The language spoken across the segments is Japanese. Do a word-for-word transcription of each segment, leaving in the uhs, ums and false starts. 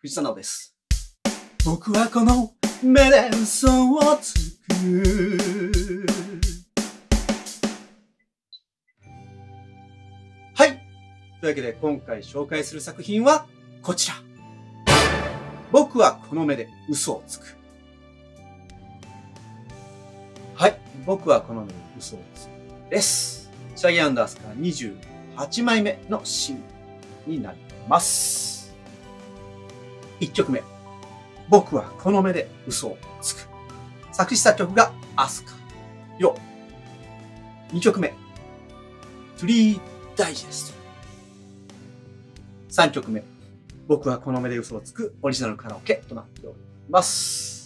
藤田直です。僕はこの目で嘘をつく。はい。というわけで今回紹介する作品はこちら。僕はこの目で嘘をつく。はい。僕はこの目で嘘をつくです。シャギー・アンダースからにじゅうはちまいめのシングルになります。いっきょくめ。僕はこの目で嘘をつく。作詞作曲がアスカ。よ。にきょくめ。トゥリーダイジェスト。さんきょくめ。僕はこの目で嘘をつくオリジナルカラオケとなっております。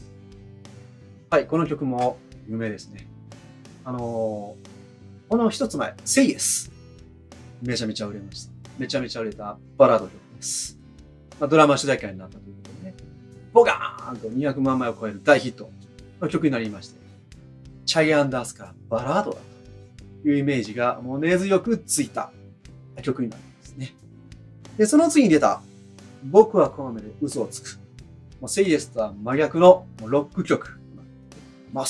はい、この曲も有名ですね。あのー、この一つ前、セイエス。めちゃめちゃ売れました。めちゃめちゃ売れたバラード曲です。まあ、ドラマ主題歌になったということでね、ボガーンとにひゃくまんまいを超える大ヒットの曲になりまして、シャギー・アンダースからバラードだというイメージがもう根強くついた曲になるんですね。で、その次に出た、僕はこの目で嘘をつく。セイエスとは真逆のロック曲となってます。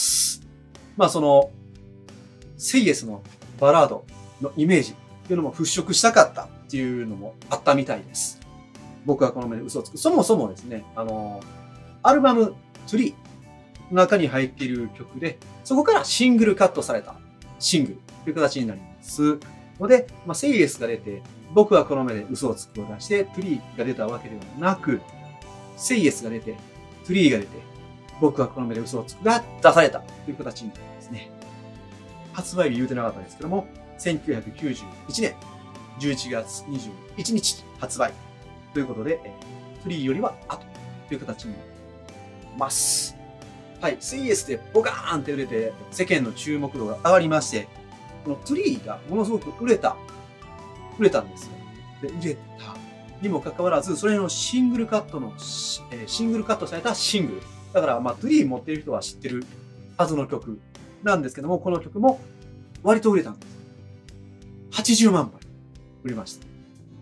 まあその、セイエスのバラードのイメージっていうのも払拭したかったっていうのもあったみたいです。僕はこの目で嘘をつく。そもそもですね、あの、アルバムスリーの中に入っている曲で、そこからシングルカットされたシングルという形になりますので、まあ、セイエスが出て、僕はこの目で嘘をつくを出して、トゥリーが出たわけではなく、セイエスが出て、トゥリーが出て、僕はこの目で嘘をつくが出されたという形になりますね。発売日言うてなかったですけども、せんきゅうひゃくきゅうじゅういちねんじゅういちがつにじゅういちにち発売ということで、トゥリーよりは後という形になります。はい、セイエスでボカーンって売れて、世間の注目度が上がりまして、このトゥリーがものすごく売れた。売れたんですよ。で、売れたにもかかわらず、それのシングルカットの、えー、シングルカットされたシングル。だから、まあ、トゥリー持っている人は知ってるはずの曲なんですけども、この曲も割と売れたんです。はちじゅうまんまい売りました。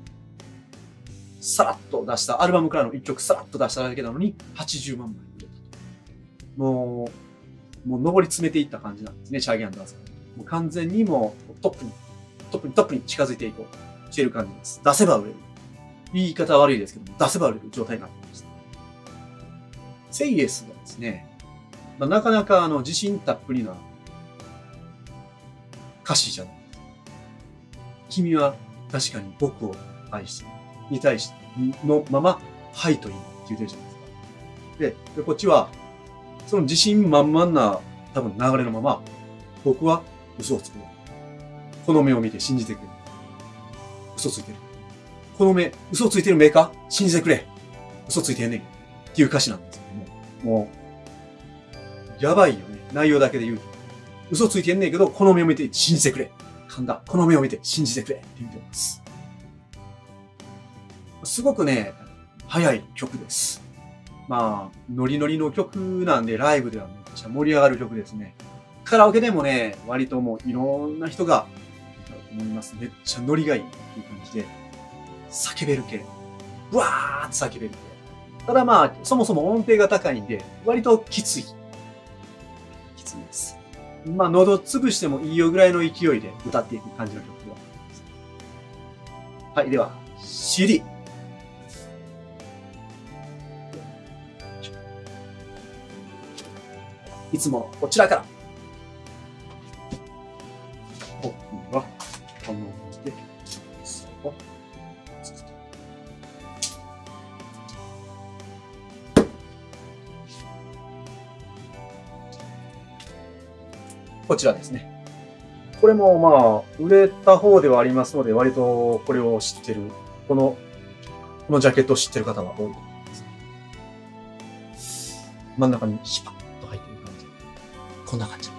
さらっと出した、アルバムからのいっきょくさらっと出しただけなのに、はちじゅうまんまい売れたと。もう、もう上り詰めていった感じなんですね、シャギー・アンダースが。もう完全にもうトップに、トップにトップに近づいていこうしている感じです。出せば売れる。言い方は悪いですけども、出せば売れる状態になっていました。セイエスがですね、まあ、なかなかあの自信たっぷりな歌詞じゃないですか。君は確かに僕を愛している。に対してのまま、はいと言うって言ってるじゃないですか。で、でこっちは、その自信満々な多分流れのまま、僕は嘘をつく。この目を見て信じてくれ。嘘ついてる。この目、嘘ついてる目か信じてくれ。嘘ついてんねん。っていう歌詞なんですけども。もう、やばいよね。内容だけで言うと。嘘ついてんねんけど、この目を見て信じてくれ。噛んだ。この目を見て信じてくれ。って言ってます。すごくね、速い曲です。まあ、ノリノリの曲なんで、ライブではめっちゃ盛り上がる曲ですね。カラオケでもね、割ともういろんな人が、思います。めっちゃノリがいいっていう感じで、叫べる系。ブワーって叫べる系。ただまあ、そもそも音程が高いんで、割ときつい。きついです。まあ、喉潰してもいいよぐらいの勢いで歌っていく感じの曲ではあります。はい、では、シーディー。いつもこちらから。僕は、こので、そう。こちらですね。これもまあ、売れた方ではありますので、割とこれを知ってる、この、このジャケットを知ってる方は多いと思います。真ん中にシパッと入ってる感じ。こんな感じ。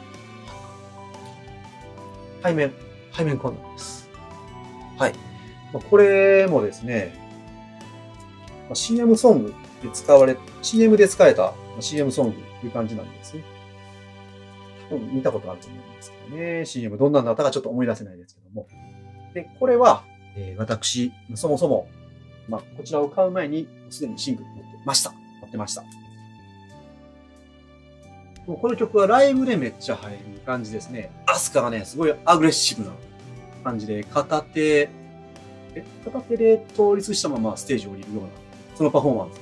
背面、背面こんなんです。はい。これもですね、シーエム ソングで使われ、シーエム で使えた シーエム ソングという感じなんですね。見たことあると思うんですけどね。シーエム どんなんだったかちょっと思い出せないですけども。で、これは、えー、私、そもそもまあ、こちらを買う前に、すでにシングル持ってました。持ってました。もうこの曲はライブでめっちゃ入る感じですね。アスカがね、すごいアグレッシブな感じで、片手、え、片手で倒立したままステージを降りるような、そのパフォーマンス。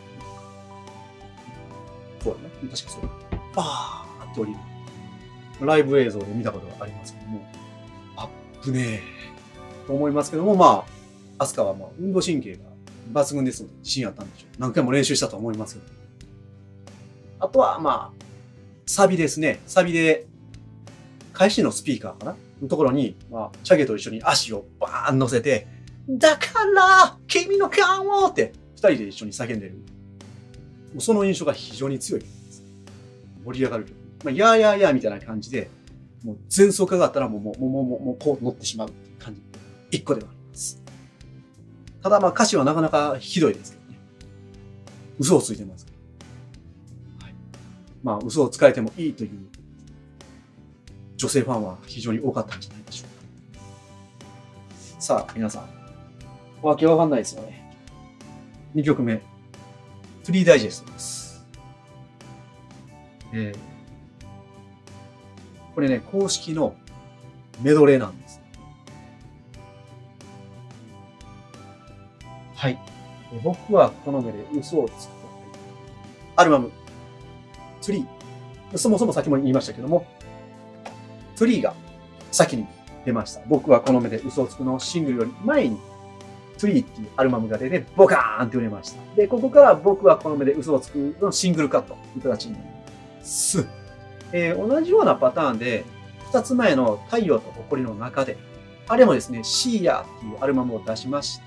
そうだね。確かそうだ。バーって降りる。ライブ映像で見たことがありますけども、アップねーと思いますけども、まあ、アスカはまあ運動神経が抜群ですので、自信あったんでしょう。何回も練習したと思いますけど。あとは、まあ、サビですね。サビで、返しのスピーカーかなのところに、まあ、チャゲと一緒に足をバーン乗せて、だから君の顔をって二人で一緒に叫んでる。もうその印象が非常に強いです。盛り上がる曲。まあ、やーやーやーみたいな感じで、もう前奏化があったらもう、もう、もう、もう、もうこう乗ってしまうっていう感じ。一個ではあります。ただまあ歌詞はなかなかひどいですけどね。嘘をついてます。はい、まあ嘘をつかれてもいいという女性ファンは非常に多かったんじゃないでしょうか。さあ、皆さん。わけわかんないですよね。にきょくめ。トゥリーダイジェストです。えー、これね、公式のメドレーなんです。はい。僕はこの目で嘘をつくと。アルバム、トゥリー。そもそも先も言いましたけども、トゥリーが先に出ました。僕はこの目で嘘をつくのシングルより前に、トゥリーっていうアルバムが出て、ボカーンって売れました。で、ここから僕はこの目で嘘をつくのシングルカットという形になります。えー、同じようなパターンで、二つ前の太陽と誇りの中で、あれもですね、シーヤーっていうアルバムを出しまして、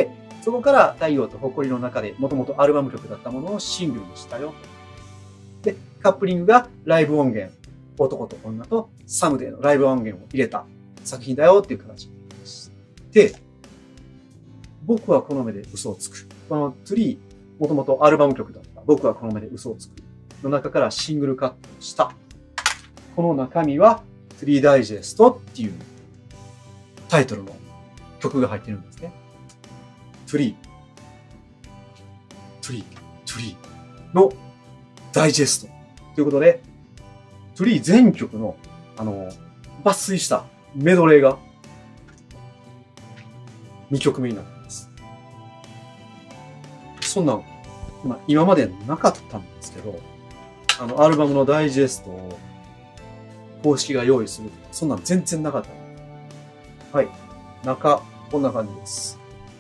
そこから太陽と誇りの中で、もともとアルバム曲だったものをシングルにしたよ。で、カップリングがライブ音源、男と女とサムデーのライブ音源を入れた作品だよっていう形になりまして、僕はこの目で嘘をつく。このトゥリー、もともとアルバム曲だった。僕はこの目で嘘をつく。の中からシングルカットした。この中身はトゥリーダイジェストっていうタイトルの曲が入ってるんですね。トゥリー、トゥリー、トゥリーのダイジェスト。ということで、トゥリー全曲の、あの、抜粋したメドレーがにきょくめになっています。そんなん、まあ、今までなかったんですけど、あの、アルバムのダイジェストを公式が用意する。そんなん全然なかった。はい。中、こんな感じです。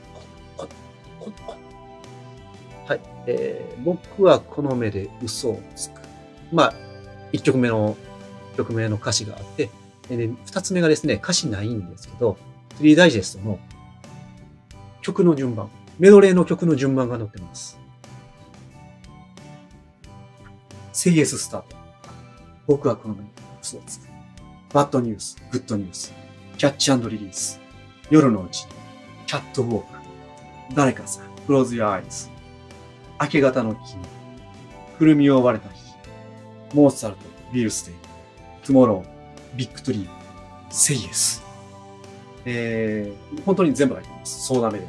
はい。えー、僕はこの目で嘘をつく。まあ、一曲目の曲名の歌詞があって、で、二つ目がですね、歌詞ないんですけど、トゥリーダイジェストの曲の順番、メドレーの曲の順番が載ってます。Say Yes スタート。僕はこの目で嘘をつく。バッドニュース、グッドニュース。キャッチ&リリース。夜のうちに。キャットウォーク。誰かさん。Close Your Eyes。明け方の君。くるみを割れた日。モーツァルト、ビールステイ。Tomorrow、ビッグトリー。Say Yes。えー、本当に全部入っています。そうダメです。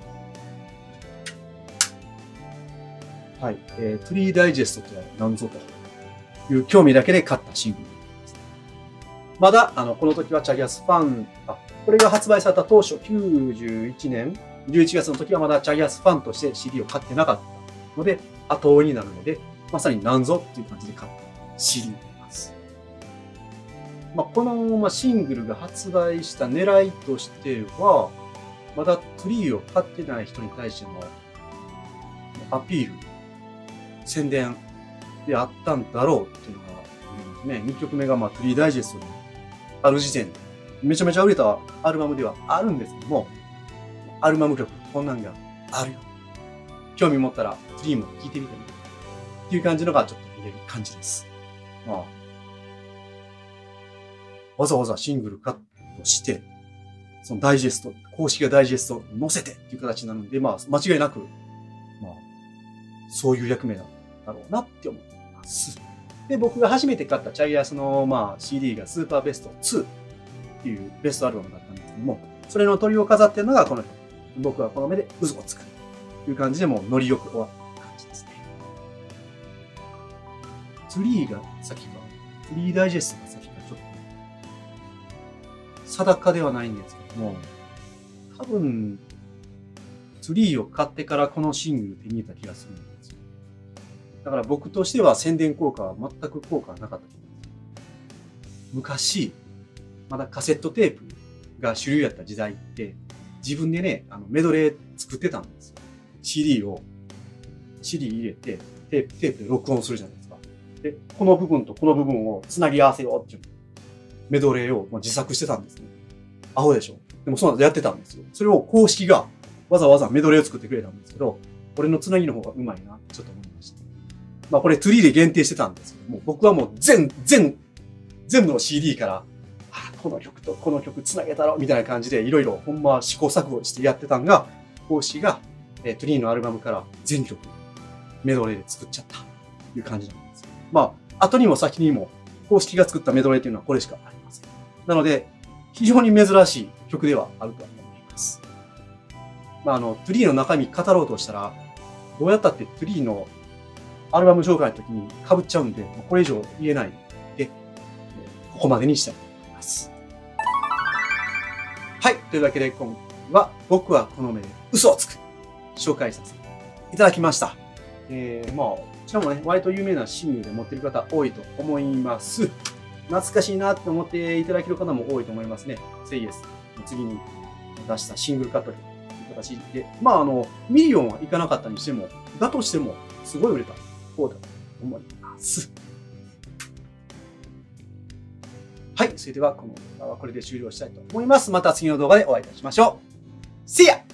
はい。えー、トゥリーダイジェストとは何ぞという興味だけで買ったシングルです。まだ、あの、この時はチャギアスファン、あ、これが発売された当初きゅうじゅういちねんじゅういちがつの時はまだチャギアスファンとして シーディー を買ってなかったので、後追いになるので、まさに何ぞっていう感じで買った シーディー になります。まあ、この、まあ、シングルが発売した狙いとしては、まだトゥリーを買ってない人に対してのアピール、宣伝であったんだろうっていうのが、ね、にきょくめがまあトゥリーダイジェストにある時点で、めちゃめちゃ売れたアルバムではあるんですけども、アルバム曲、こんなんがあるよ。興味持ったらトゥリーも聴いてみてね。っていう感じのがちょっと見れる感じです。まあ、わざわざシングルカットして、そのダイジェスト、公式がダイジェストを載せてっていう形なので、まあ、間違いなく、まあ、そういう役目なんだろうなって思います。で、僕が初めて買ったチャギアスの、まあ、シーディー がスーパーベストツーっていうベストアルバムだったんですけども、それの鳥を飾ってるのがこの僕はこの目で嘘をつく。という感じでもうノリよく終わった感じですね。ツリーが先か、ツリーダイジェストが先か、ちょっと、定かではないんですけども、多分、ツリーを買ってからこのシングル手に入れた気がするんですよ。だから僕としては宣伝効果は全く効果はなかったと思います。昔、まだカセットテープが主流やった時代って、自分でね、あのメドレー作ってたんですよ。シーディー を、シーディー 入れて、テープ、テープで録音するじゃないですか。で、この部分とこの部分をつなぎ合わせようっていうメドレーを自作してたんですね。アホでしょ。でもそうなんですやってたんですよ。それを公式がわざわざメドレーを作ってくれたんですけど、俺のつなぎの方がうまいなってちょっと思いました。まあこれツリーで限定してたんですけども、僕はもう全、全、全部の シーディー から、あ、この曲とこの曲つなげたろみたいな感じでいろいろほんま試行錯誤してやってたんが、公式が、えー、トゥリーのアルバムから全曲メドレーで作っちゃったという感じなんです。まあ、後にも先にも公式が作ったメドレーというのはこれしかありません。なので、非常に珍しい曲ではあると思います。まあ、あの、トゥリーの中身語ろうとしたら、どうやったってトゥリーのアルバム紹介の時に被っちゃうんで、これ以上言えないので、ここまでにしたいと思います。はい。というわけで今回は僕はこの目で嘘をつく紹介させていただきました。えー、まあ、こちらもね、割と有名なシングルで持ってる方多いと思います。懐かしいなって思っていただける方も多いと思いますね。セイエス。次に出したシングルカットという形で、まあ、あの、ミリオンはいかなかったにしても、だとしても、すごい売れた方だと思います。はい。それでは、この動画はこれで終了したいと思います。また次の動画でお会いいたしましょう。See ya!